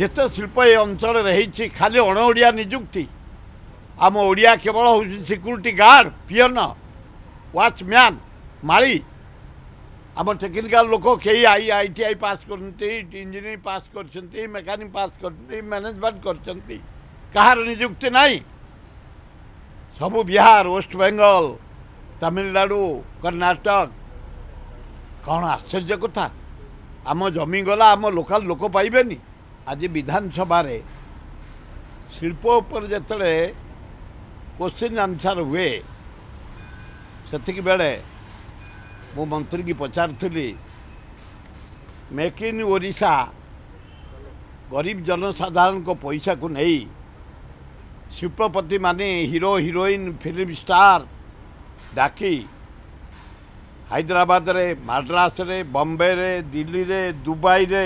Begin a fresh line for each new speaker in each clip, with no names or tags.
ଯେତେ ଶିଳ୍ପ ଏ ଅଞ୍ଚଳରେ ହେଇଛି ଖାଲି ଅଣ ଓଡ଼ିଆ ନିଯୁକ୍ତି। ଆମ ଓଡ଼ିଆ କେବଳ ହେଉଛି ସିକ୍ୟୁରିଟି ଗାର୍ଡ଼, ପିଅନ, ୱାଚମ୍ୟାନ୍, ମାଳି। ଆମ ଟେକ୍ନିକାଲ ଲୋକ କେହି ITI ପାସ୍ କରନ୍ତି, ଇଞ୍ଜିନିୟରିଂ ପାସ୍ କରିଛନ୍ତି, ମେକାନିକ୍ ପାସ୍ କରିଛନ୍ତି, ମ୍ୟାନେଜମେଣ୍ଟ କରିଛନ୍ତି। କାହାର ନିଯୁକ୍ତି ନାହିଁ। ସବୁ ବିହାର, ୱେଷ୍ଟବେଙ୍ଗଲ, ତାମିଲନାଡ଼ୁ, କର୍ଣ୍ଣାଟକ। କ'ଣ ଆଶ୍ଚର୍ଯ୍ୟ କଥା। ଆମ ଜମି ଗଲା, ଆମ ଲୋକାଲ ଲୋକ ପାଇବେନି। ଆଜି ବିଧାନସଭାରେ ଶିଳ୍ପ ଉପରେ ଯେତେବେଳେ क्वेश्चन आंसर हुए सेतिक बेले मो मंत्री की पचारि मेक इन ओडिशा गरीब जनसाधारण को पैसा को नहीं शिल्पपति माने हीरो हीरोइन फिल्म स्टार डाकी हैदराबाद रे, मद्रास रे, बॉम्बे रे, दिल्ली रे, दुबई रे,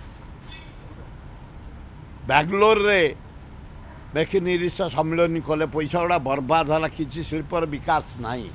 बेंगलोर रे मेक इन ओडिशा सम्मेलन कले पैसा गुड़ा बर्बाद है। किसी शिल्पर विकास नहीं।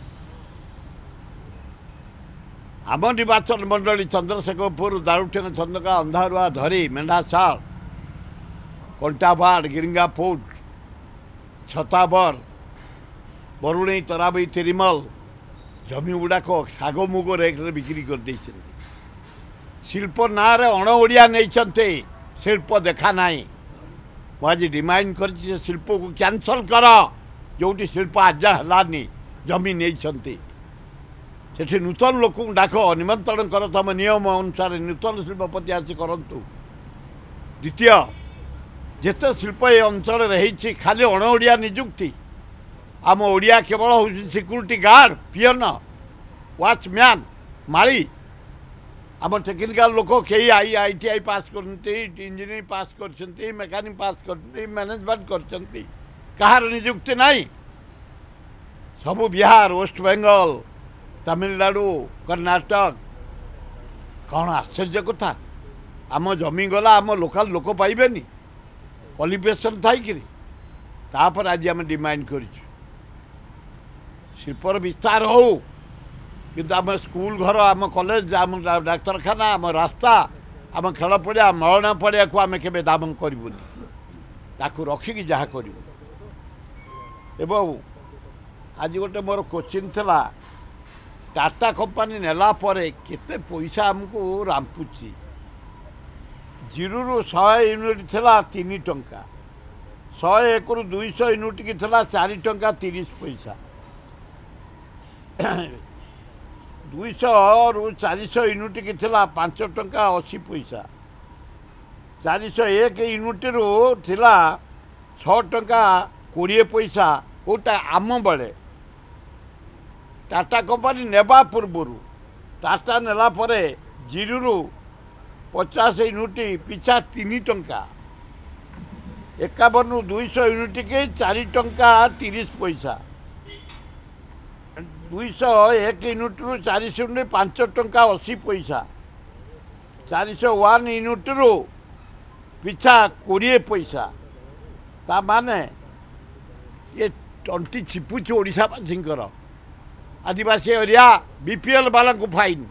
आम निर्वाचन मंडली चंद्रशेखरपुर, दारुठेंग, चंदका, अंधारुआ, धरी, मेढ़ाशाल, कंटाबाड़, गिरिंगापुट, छताबर, बरुणई, तराबई, तिरिमल जमी गुड़ाक शाग मुग रेट बिक्री कर शिल्प ना अण ओडिया नहीं शिल्प देखा नहीं। मुझे डिमांड कर शिल्प को कैंसल कर जो शिल्प आज है जमी नहीं से नूतन लोक डाक निमंत्रण कर तुम नियम अनुसार नूतन शिल्पपति आसी करतु। द्वितीय जिते शिल्प ये अंचल रही खाली अण ओडिया नियुक्ति। आम ओडिया केवल हूँ सिक्यूरिटी गार्ड, पियन, वाचम्यान, माली। आम टेक्निकाल लोक कई ITI पास करते, इंजीनियरिंग पास करते, मेकानिक पास करते, मैनेजमेंट करते। कहार नियुक्ति नहीं। सबू बिहार, वेस्टबेंगल, तामिलनाडु, कर्णाटक। कौन आश्चर्य कथा। आम जमी गला, आम लोकाल लोक पाइबेनी क्वालिफिकेशन थी। तापर आज आम डिमांड कर शिल्पर विस्तार हो किंतु आम स्कूल घर, आम कॉलेज, आम डाक्तरखाना, आम रास्ता, आम खेल पड़िया, मरणा पड़िया को आम केबे दाम करूनी। ताकू रखिकी जहाँ कर। आज गोटे मोर क्वेश्चन थिला टाटा कंपनी नेला परे केते पैसा आमको रांपुची। 0 ରୁ 100 यूनिट थिला 3 टंका, 101 ରୁ 200 यूनिट की थिला 4 टंका 30 पैसा, 200 ରୁ 400 यूनिट की थिला 5 टंका 80 पैसा, 401 यूनिट रू थिला 6 टंका 20 पैसा। कोटा आम बेले टाटा कंपनी नेबा पूर्वर टाटा नेला परे 0 ରୁ 50 यूनिट पिछा 3 टंका, 51 ରୁ 200 यूनिट के 4 टंका 30 पैसा, 201 यूनिट रू 400 यूनिट 5 टंका 80 पैसा, 401 यूनिट रू पिछा 20 पैसा। ता माने ये टंटी छिपुच ओडिशावासी आदिवासी एरिया BPL वाला को फाइन,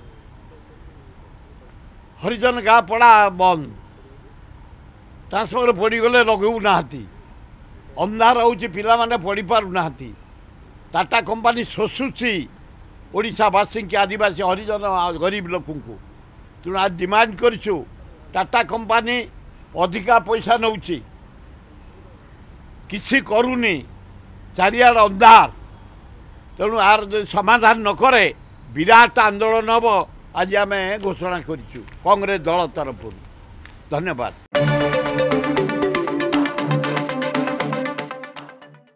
हरिजन गाँ पड़ा बंद, ट्रांसफर पड़गले लगू ना, अंधार हो पाने पढ़ी पार ना। टाटा कंपनी शोषुची ओडिशावासी के आदिवासी हरिजन गरीब लोक को। तेणु आज डिमांड करूँ टाटा कंपनी अधिका पैसा नौची किसी करूनी, चारियाड अंधार। तेणु आर समाधान नकरे विराट आंदोलन हम आज आम घोषणा करूँ कांग्रेस दल तरफ। धन्यवाद।